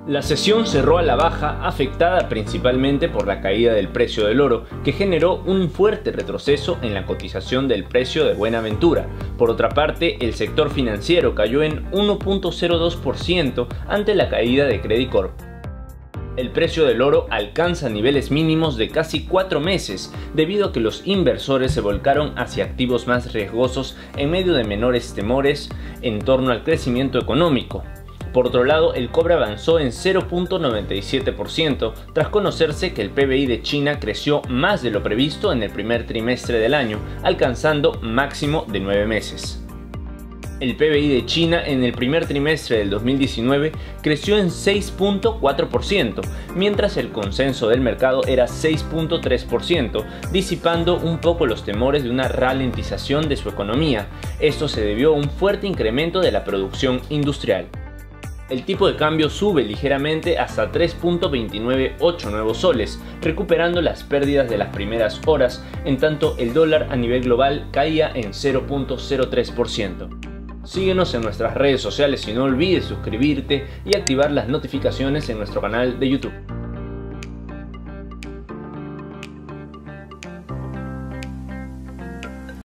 La sesión cerró a la baja, afectada principalmente por la caída del precio del oro, que generó un fuerte retroceso en la cotización del precio de Buenaventura. Por otra parte, el sector financiero cayó en 1.02% ante la caída de Credit Corp. El precio del oro alcanza niveles mínimos de casi 4 meses, debido a que los inversores se volcaron hacia activos más riesgosos en medio de menores temores en torno al crecimiento económico. Por otro lado, el cobre avanzó en 0.97% tras conocerse que el PBI de China creció más de lo previsto en el primer trimestre del año, alcanzando máximo de 9 meses. El PBI de China en el primer trimestre del 2019 creció en 6.4%, mientras el consenso del mercado era 6.3%, disipando un poco los temores de una ralentización de su economía. Esto se debió a un fuerte incremento de la producción industrial. El tipo de cambio sube ligeramente hasta 3.298 nuevos soles, recuperando las pérdidas de las primeras horas, en tanto el dólar a nivel global caía en 0.03%. Síguenos en nuestras redes sociales y no olvides suscribirte y activar las notificaciones en nuestro canal de YouTube.